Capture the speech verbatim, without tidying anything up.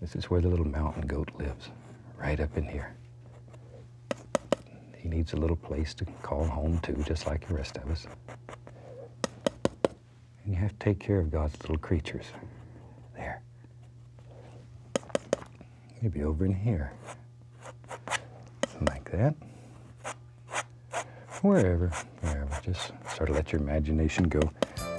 This is where the little mountain goat lives, right up in here. He needs a little place to call home to, just like the rest of us. And you have to take care of God's little creatures. There. Maybe over in here. Like that. Wherever, wherever. Just sort of let your imagination go.